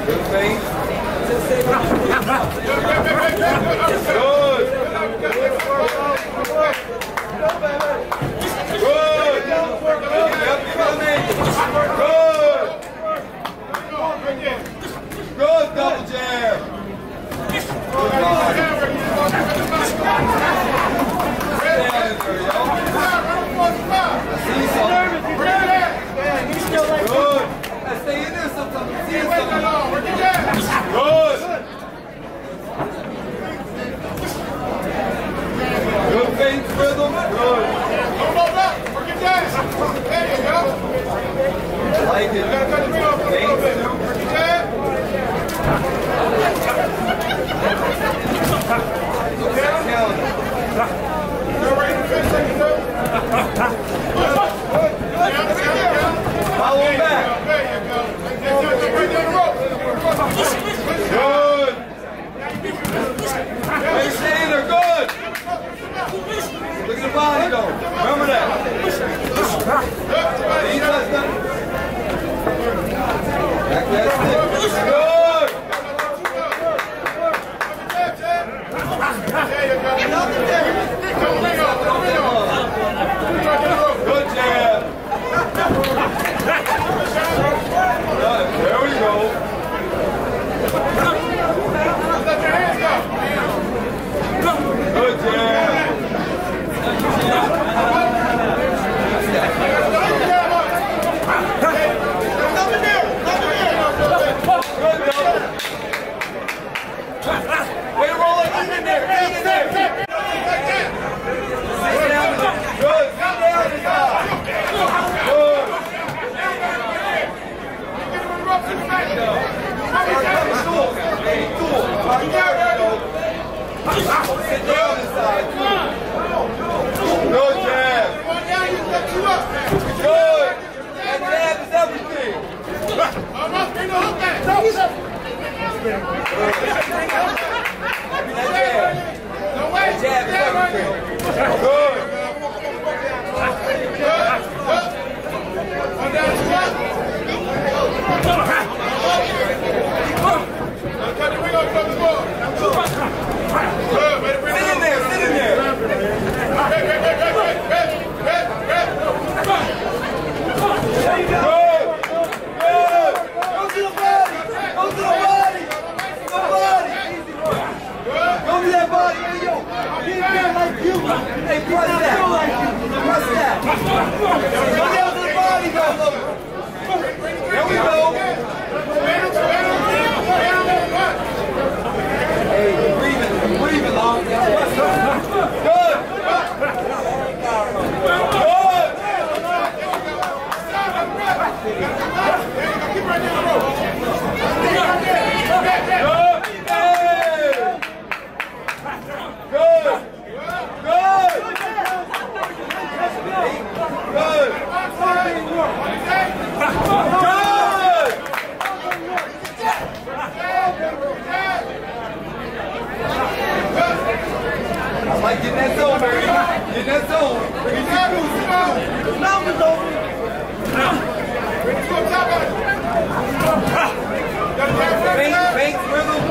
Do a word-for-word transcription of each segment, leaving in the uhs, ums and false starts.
Good feint. Good double jab. Good body. See something. Good. Stay in there sometimes. See something. Good. Good feint rhythm. Good. There you go. Like it. Feint too. Follow him back. Good. Hey, stay in there. Good. Look at the body though. Remember that. He does that. Back that stick. Good. Good jab. There we go. Let your hands go. Good jab. Good double. Way to roll it. Get in there. Get in there. Good. Sit down and side. Good. Sit down inside. Good jab. Good. That jab is everything. That jab is everything. Good. Sit in there, sit in there. Good, good. Go to the body, go to the body, the body. Go to that body, hey yo. Get in there like you. Hey, press that, press that. Go down to the body, go. There we go. Hey, breathing, breathing long. Good. Good. Keep right down the road. Good. Good. Good. Good. I like getting that zone, baby. Get that zone. Get that goose. The numbers over. Feint, feint, rhythm.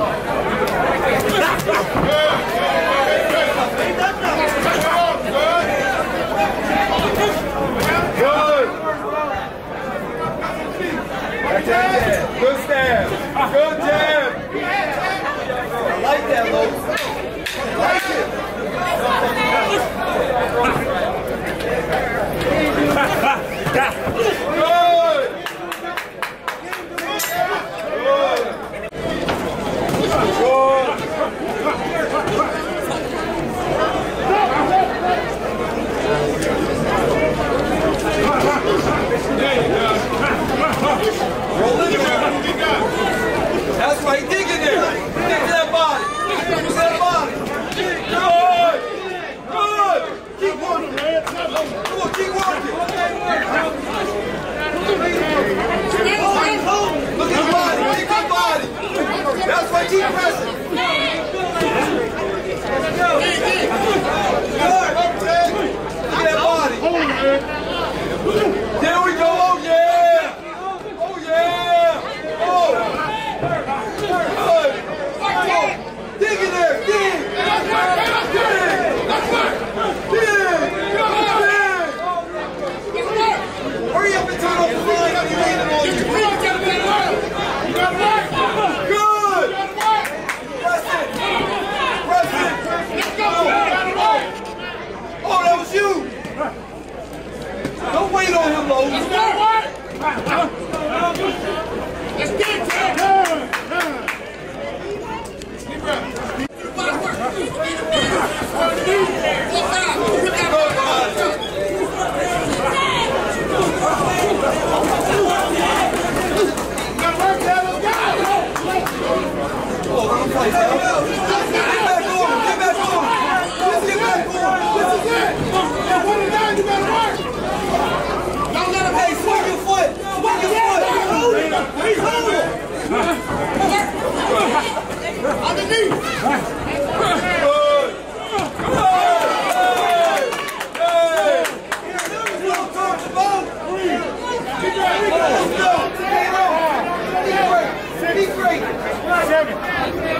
Good. Good stab. Good jab. I like that, Los. I like it. Good. Roll in there. That's right. Dig in there. Dig to that body. Dig to that body. Good. Good. Keep working, man. Come on, keep working. Look at the body. Dig the body. That's right. Keep pressing. Good. Look at that body. There we go. Oh, yeah. Oh, yeah. Oh. fight, yo. Get back on him, get back on him. Just get back on him. This is it. And when it's done, you better work. Don't let him, hey, swing your foot. Swing your foot. He's holding him. He's holding him. Underneath. Good. Come on. Hey. Hey. Don't talk about. Let's go. Stay low. Be great. Be great. Seven.